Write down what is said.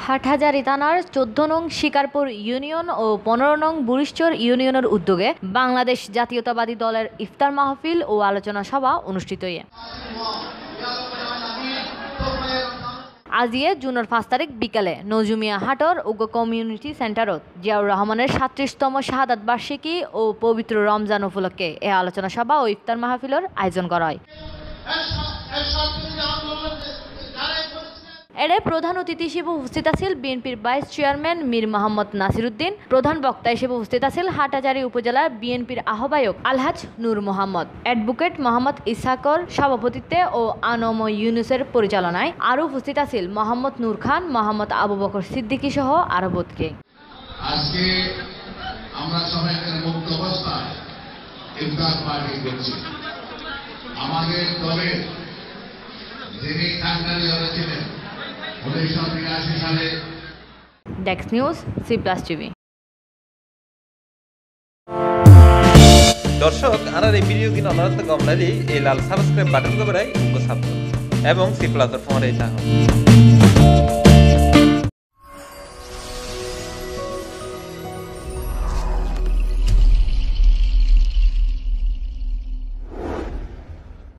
হাটহাজারী থানার ১৪ নং শিকারপুর ইউনিয়ন ও ১৫ নং বুড়িশ্বর ইউনিয়নের উদ্যোগে বাংলাদেশ জাতীয়তাবাদী দলের ইফতার মাহফিল ও আলোচনা সভা অনুষ্ঠিত আজিয়ে জুনের ৫ তারিখ বিকালে নজুমিয়া হাটর উগ্র কমিউনিটি সেন্টারত জিয়াউর রহমানের ৩৭তম শাহাদাত বার্ষিকী ও পবিত্র রমজান উপলক্ষে এ আলোচনা সভা ও ইফতার মাহফিলের আয়োজন করা হয়। এর প্রধান অতিথি হিসেবে উপস্থিত আছেন বিএনপির ভাইস চেয়ারম্যান মীর মোহাম্মদ নাসির উদ্দিন। প্রধান বক্তা হিসেবে উপস্থিত আছেন হাটহাজারী উপজেলা বিএনপির আহ্বায়ক আলহাজ নূর মোহাম্মদ, অ্যাডভোকেট মোহাম্মদ ইসাকর সভাপতিত্বে ও আনম ইউনুসের পরিচালনায় আরও উপস্থিত আছেন মোহাম্মদ নূর খান, মোহাম্মদ আবু বকর সিদ্দিকী সহ আরো বোধকে। আজকে আমরা সবাই মুক্ত অবস্থায় ইফতার পার্টি করছি। আমাদের দলের যিনি কান্ডারি হয়েছিলেন ১৯৮৩ সালে। Desk news C+ TV. দর্শক আনার এই ভিডিও কিনা অনারত গমনালি এই লাল সাবস্ক্রাইব বাটন কবরাই উঙ্গ সাবস্ক্রাইব এবং C+ ফোন এই চাহ